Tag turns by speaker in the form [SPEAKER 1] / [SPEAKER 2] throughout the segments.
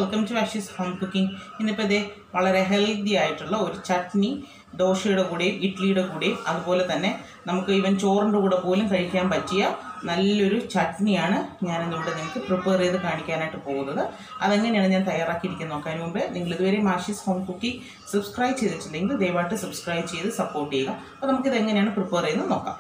[SPEAKER 1] Welcome to Ashee's home cooking. ഇന്നിപ്പോൾ ഇതേ വളരെ ഹെൽത്തി ആയിട്ടുള്ള ഒരു ചട്നി ദോശയുടെ കൂടെയും ഇഡ്ഡലിയുടെ കൂടെയും അതുപോലെ തന്നെ നമുക്ക് ഈവൻ ചോറിൻ്റെ കൂടെ പോലും കഴിക്കാൻ പറ്റിയ നല്ലൊരു ചട്നിയാണ് ഞാനിന്നിവിടെ നിങ്ങൾക്ക് പ്രിപ്പയർ ചെയ്ത് കാണിക്കാനായിട്ട് പോകുന്നത്. അതെങ്ങനെയാണ് ഞാൻ തയ്യാറാക്കിയിരിക്കുന്നത് നോക്കാൻ മുമ്പേ നിങ്ങൾ ഇതുവരെ ആഷീസ് ഹോം കുക്കിംഗ് സബ്സ്ക്രൈബ് ചെയ്തിട്ടില്ലെങ്കിൽ ദയവായിട്ട് സബ്സ്ക്രൈബ് ചെയ്ത് സപ്പോർട്ട് ചെയ്യുക. അപ്പോൾ നമുക്കിത് എങ്ങനെയാണ് പ്രിപ്പയർ ചെയ്യുന്നത് നോക്കാം.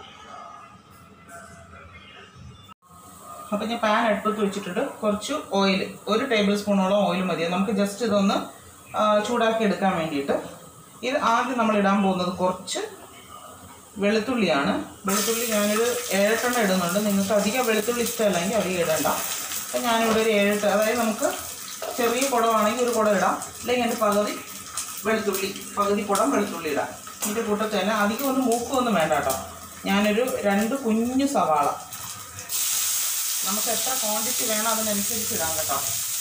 [SPEAKER 1] അപ്പോൾ ഞാൻ പാൻ അടുപ്പത്ത് വെച്ചിട്ടുണ്ട്. കുറച്ച് ഓയിൽ, 1 ടേബിൾ സ്പൂണോളം ഓയിൽ മതി. നമുക്ക് ജസ്റ്റ് ഇതൊന്ന് ചൂടാക്കി എടുക്കാൻ വേണ്ടിയിട്ട്. ഇത് ആദ്യം നമ്മൾ ഇടാൻ പോകുന്നത് കുറച്ച് വെളുത്തുള്ളിയാണ്. വെളുത്തുള്ളി ഞാനൊരു 7 ഇടുന്നുണ്ട്. നിങ്ങൾക്ക് അധികം വെളുത്തുള്ളി ഇഷ്ടമല്ലെങ്കിൽ അധികം ഇടണ്ട. അപ്പോൾ ഞാനിവിടെ ഒരു 7, അതായത് നമുക്ക് ചെറിയ കുടമാണെങ്കിൽ ഒരു കുടം ഇടാം, അല്ലെങ്കിൽ എൻ്റെ പകുതി കുടം വെളുത്തുള്ളി ഇടാം. ഇതിൻ്റെ കൂട്ടത്തിൽ തന്നെ അധികം ഒന്നും മൂക്കൊന്നും വേണ്ട കേട്ടോ. ഞാനൊരു 2 കുഞ്ഞു സവാള, നമുക്ക് എത്ര ക്വാണ്ടിറ്റി വേണം അതിനനുസരിച്ച് ഇടാം കേട്ടോ.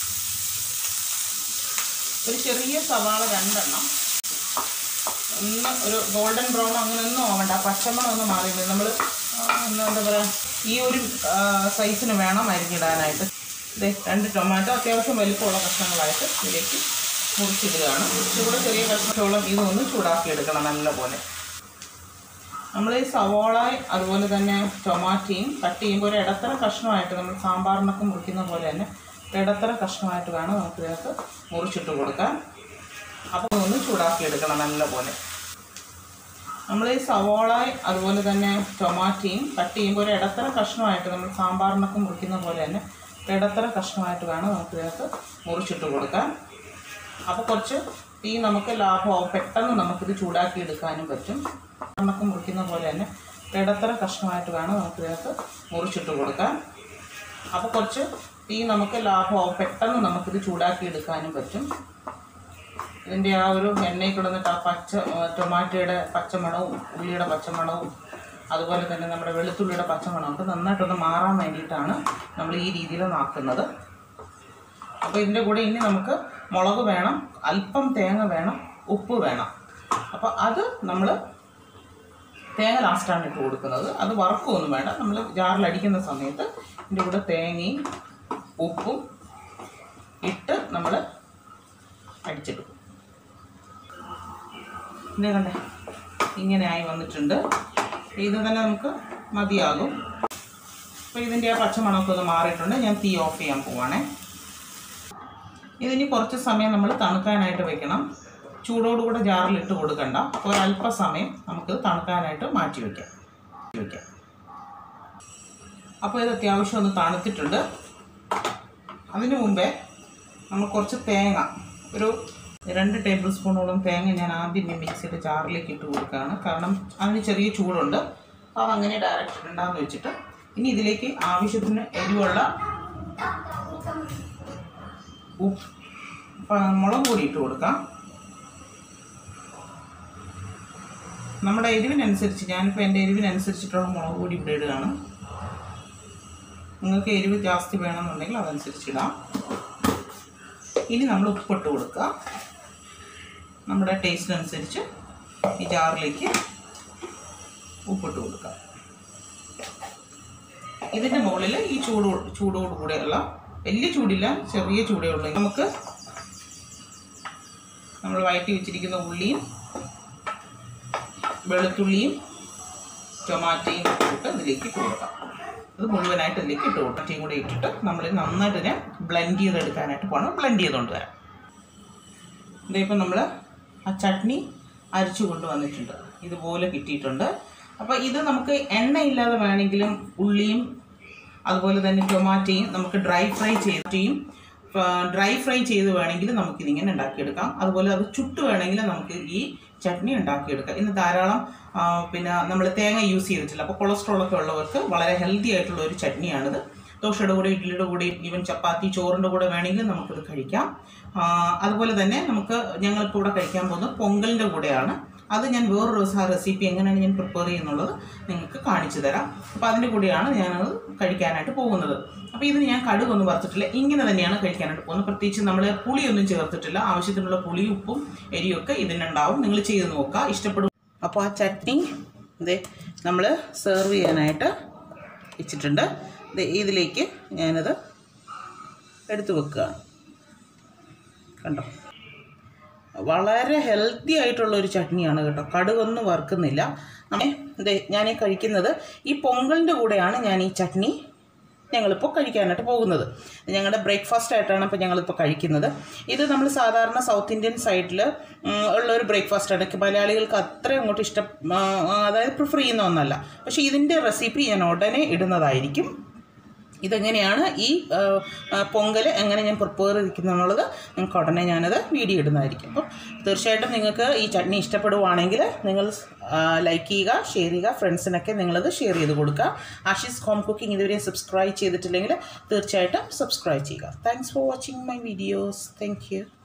[SPEAKER 1] ഒരു ചെറിയ സവാള 2 എണ്ണം. ഒന്ന് ഒരു ഗോൾഡൻ ബ്രൗൺ അങ്ങനെയൊന്നും ആവണ്ട, പച്ചമണം ഒന്ന് മാറിയില്ല. നമ്മൾ എന്താ പറയുക, ഈ ഒരു സൈസിന് വേണം അരിഞ്ഞിടാനായിട്ട്. ഇതേ 2 ടൊമാറ്റോ അത്യാവശ്യം വലിപ്പമുള്ള കഷ്ണങ്ങളായിട്ട് ഇതിലേക്ക് മുറിച്ചിടുകയാണ്. ഇവിടെ ചെറിയ കഷ്ണത്തോളം ഇതൊന്ന് ചൂടാക്കി എടുക്കണം നല്ലപോലെ. നമ്മൾ ഈ സവോള അതുപോലെ തന്നെ ടൊമാറ്റോയും കട്ട് ചെയ്യുമ്പോൾ ഒരു ഇടത്തര കഷ്ണമായിട്ട്, നമ്മൾ സാമ്പാറിനൊക്കെ മുറിക്കുന്ന പോലെ തന്നെ ഇടത്തര കഷ്ണമായിട്ട് വേണം നമുക്കിതിനകത്ത് മുറിച്ചിട്ട് കൊടുക്കാൻ. അപ്പോൾ ഒന്ന് ചൂടാക്കി എടുക്കണം നല്ലപോലെ. നമ്മൾ ഈ സവോള അതുപോലെ തന്നെ ടൊമാറ്റോയും കട്ട് ചെയ്യുമ്പോൾ ഒരു ഇടത്തര കഷ്ണമായിട്ട്, നമ്മൾ സാമ്പാറിനൊക്കെ മുറിക്കുന്ന പോലെ തന്നെ ഇടത്തര കഷ്ണമായിട്ട് വേണം നമുക്കിതിനകത്ത് മുറിച്ചിട്ട് കൊടുക്കാൻ. അപ്പോൾ കുറച്ച് തീ നമുക്ക് ലാഭമാവും, പെട്ടെന്ന് നമുക്കിത് ചൂടാക്കി എടുക്കാനും പറ്റും. കണ്ണൊക്കെ മുറിക്കുന്ന പോലെ തന്നെ ഇടത്തര കഷ്ണമായിട്ട് വേണം നമുക്കിതിനകത്ത് മുറിച്ചിട്ട് കൊടുക്കാൻ. അപ്പോൾ കുറച്ച് തീ നമുക്ക് ലാഭമാവും, പെട്ടെന്ന് നമുക്കിത് ചൂടാക്കി എടുക്കാനും പറ്റും. ഇതിൻ്റെ ആ ഒരു എണ്ണയിൽ കിടന്നിട്ട് ആ ടൊമാറ്റോയുടെ പച്ചമണവും ഉള്ളിയുടെ പച്ചമണവും അതുപോലെ തന്നെ നമ്മുടെ വെളുത്തുള്ളിയുടെ പച്ചമണമൊക്കെ നന്നായിട്ടൊന്ന് മാറാൻ വേണ്ടിയിട്ടാണ് നമ്മൾ ഈ രീതിയിൽ നാക്കുന്നത്. അപ്പോൾ ഇതിൻ്റെ കൂടെ ഇനി നമുക്ക് മുളക് വേണം, അല്പം തേങ്ങ വേണം, ഉപ്പ് വേണം. അപ്പോൾ അത് നമ്മൾ തേങ്ങ ലാസ്റ്റാണ് ഇട്ട് കൊടുക്കുന്നത്. അത് വറക്കൊന്നും വേണ്ട, നമ്മൾ ജാറിലടിക്കുന്ന സമയത്ത് ഇതിൻ്റെ കൂടെ തേങ്ങയും ഉപ്പും ഇട്ട് നമ്മൾ അടിച്ചെടുക്കും. ഇതേ കണ്ടേ, ഇങ്ങനെ ആയി വന്നിട്ടുണ്ട്. ഇത് തന്നെ നമുക്ക് മതിയാകും. അപ്പോൾ ഇതിൻ്റെ ആ പച്ചമണമൊക്കെ ഒന്ന് മാറിയിട്ടുണ്ട്. ഞാൻ തീ ഓഫ് ചെയ്യാൻ പോവാണേ. ഇതിനി കുറച്ച് സമയം നമ്മൾ തണുക്കാനായിട്ട് വെക്കണം. ചൂടോടുകൂടെ ജാറിലിട്ട് കൊടുക്കണ്ട. ഒരല്പസമയം നമുക്ക് തണുക്കാനായിട്ട് മാറ്റി വയ്ക്കാം. അപ്പോൾ ഇത് അത്യാവശ്യം ഒന്ന് തണുത്തിട്ടുണ്ട്. അതിനു മുമ്പേ നമ്മൾ കുറച്ച് തേങ്ങ, ഒരു 2 ടേബിൾ സ്പൂണോളം തേങ്ങ ഞാൻ ആദ്യം മിക്സിയുടെ ജാറിലേക്ക് ഇട്ട് കൊടുക്കുകയാണ്. കാരണം അതിന് ചെറിയ ചൂടുണ്ട്. അപ്പോൾ അതങ്ങനെ ഡയറക്റ്റ് ഇടണ്ടാന്ന് വെച്ചിട്ട് ഇനി ഇതിലേക്ക് ആവശ്യത്തിന് എരിവുള്ള മുളക് പൊടി ഇട്ട് കൊടുക്കാം. നമ്മുടെ എരിവിനനുസരിച്ച്, ഞാനിപ്പോൾ എൻ്റെ എരിവിനനുസരിച്ചിട്ടുള്ള മുളക് പൊടി ഇവിടെ ഇടുകയാണ്. നിങ്ങൾക്ക് എരിവ് ജാസ്തി വേണമെന്നുണ്ടെങ്കിൽ അതനുസരിച്ചിടാം. ഇനി നമ്മൾ ഉപ്പിട്ട് കൊടുക്കുക. നമ്മുടെ ടേസ്റ്റിനനുസരിച്ച് ഈ ജാറിലേക്ക് ഉപ്പിട്ട് കൊടുക്കുക. ഇതിൻ്റെ മുകളിൽ ഈ ചൂടോടുകൂടെയുള്ള, വലിയ ചൂടില്ല, ചെറിയ ചൂടേ ഉള്ളൂ. നമുക്ക് നമ്മൾ വഴറ്റി വെച്ചിരിക്കുന്ന ഉള്ളിയും വെളുത്തുള്ളിയും ടൊമാറ്റോയും ഇട്ട് ഇതിലേക്ക് ഇട്ട് കൊടുക്കാം. അത് മുഴുവനായിട്ട് ഇതിലേക്ക് ഇട്ട് കൊടുക്കാം. ടൊമാറ്റോയും കൂടെ ഇട്ടിട്ട് നമ്മൾ നന്നായിട്ട് ഇതിനെ ബ്ലെൻഡ് ചെയ്തെടുക്കാനായിട്ട് പോകണം. ബ്ലെൻഡ് ചെയ്തുകൊണ്ട് വരാം. ഇതിപ്പോൾ നമ്മൾ ആ ചട്നി അരച്ചു കൊണ്ടുവന്നിട്ടുണ്ട്. ഇതുപോലെ കിട്ടിയിട്ടുണ്ട്. അപ്പോൾ ഇത് നമുക്ക് എണ്ണയില്ലാതെ വേണമെങ്കിലും ഉള്ളിയും അതുപോലെ തന്നെ ടൊമാറ്റോയും നമുക്ക് ഡ്രൈ ഫ്രൈ ചെയ്ത് വേണമെങ്കിൽ നമുക്കിതിങ്ങനെ ഉണ്ടാക്കിയെടുക്കാം. അതുപോലെ അത് ചുട്ട് വേണമെങ്കിൽ നമുക്ക് ഈ ചട്നി ഉണ്ടാക്കിയെടുക്കാം. ഇന്ന് ധാരാളം പിന്നെ നമ്മൾ തേങ്ങ യൂസ് ചെയ്തിട്ടില്ല. അപ്പോൾ കൊളസ്ട്രോളൊക്കെ ഉള്ളവർക്ക് വളരെ ഹെൽത്തി ആയിട്ടുള്ള ഒരു ചട്നിയാണിത്. ദോശയുടെ കൂടെ, ഇഡ്ഡലിയുടെ കൂടെ, ഈവൻ ചപ്പാത്തി, ചോറിൻ്റെ കൂടെ വേണമെങ്കിൽ നമുക്കിത് കഴിക്കാം. അതുപോലെ തന്നെ ഞങ്ങളിപ്പോൾ ഇവിടെ കഴിക്കാൻ പോകുന്നത് പൊങ്കലിൻ്റെ കൂടെയാണ്. അത് ഞാൻ വേറൊരു ദിവസം ആ റെസിപ്പി എങ്ങനെയാണ് ഞാൻ പ്രിപ്പയർ ചെയ്യുന്നുള്ളത് നിങ്ങൾക്ക് കാണിച്ചു തരാം. അപ്പോൾ അതിൻ്റെ കൂടെയാണ് ഞാനത് കഴിക്കാനായിട്ട് പോകുന്നത്. അപ്പോൾ ഇത് ഞാൻ കടുകൊന്നും വറുത്തിട്ടില്ല, ഇങ്ങനെ തന്നെയാണ് കഴിക്കാനായിട്ട് പോകുന്നത്. പ്രത്യേകിച്ച് നമ്മൾ പുളിയൊന്നും ചേർത്തിട്ടില്ല. ആവശ്യത്തിനുള്ള പുളിയും ഉപ്പും എരിയൊക്കെ ഇതിനുണ്ടാവും. നിങ്ങൾ ചെയ്ത് നോക്കുക, ഇഷ്ടപ്പെടും. അപ്പോൾ ആ ചട്നി ഇത് നമ്മൾ സെർവ് ചെയ്യാനായിട്ട് വെച്ചിട്ടുണ്ട്. ഇതിലേക്ക് ഞാനത് എടുത്തു വെക്കുകയാണ്. കണ്ടോ, വളരെ ഹെൽത്തി ആയിട്ടുള്ളൊരു ചട്നിയാണ് കേട്ടോ. കടുകൊന്നും വറുക്കുന്നില്ല. ഞാൻ കഴിക്കുന്നത് ഈ പൊങ്കലിൻ്റെ കൂടെയാണ് ഞാൻ ഈ ചട്നി ഞങ്ങളിപ്പോൾ കഴിക്കാനായിട്ട് പോകുന്നത്. ഞങ്ങളുടെ ബ്രേക്ക്ഫാസ്റ്റ് ആയിട്ടാണ് ഇപ്പോൾ ഞങ്ങളിപ്പോൾ കഴിക്കുന്നത്. ഇത് നമ്മൾ സാധാരണ സൗത്ത് ഇന്ത്യൻ സൈഡിൽ ഉള്ളൊരു ബ്രേക്ക്ഫാസ്റ്റാണ്. മലയാളികൾക്ക് അത്രയും അങ്ങോട്ട് അതായത് പ്രിഫർ ചെയ്യുന്ന ഒന്നല്ല. പക്ഷേ ഇതിൻ്റെ റെസിപ്പി ഞാൻ ഉടനെ ഇടുന്നതായിരിക്കും. ഇതെങ്ങനെയാണ് ഈ പൊങ്കൽ എങ്ങനെ ഞാൻ പ്രിപ്പയർ ചെയ്തിരിക്കുന്നത് എന്നുള്ളത് നിങ്ങൾക്ക് ഉടനെ ഞാനത് വീഡിയോ ഇടുന്നതായിരിക്കും. അപ്പം തീർച്ചയായിട്ടും നിങ്ങൾക്ക് ഈ ചട്നി ഇഷ്ടപ്പെടുവാണെങ്കിൽ നിങ്ങൾ ലൈക്ക് ചെയ്യുക, ഷെയർ ചെയ്യുക, ഫ്രണ്ട്സിനൊക്കെ നിങ്ങളത് ഷെയർ ചെയ്ത് കൊടുക്കുക. ആഷീസ് ഹോം കുക്കിംഗ് ഇതുവരെ സബ്സ്ക്രൈബ് ചെയ്തിട്ടില്ലെങ്കിൽ തീർച്ചയായിട്ടും സബ്സ്ക്രൈബ് ചെയ്യുക. Thanks for watching my videos. Thank U.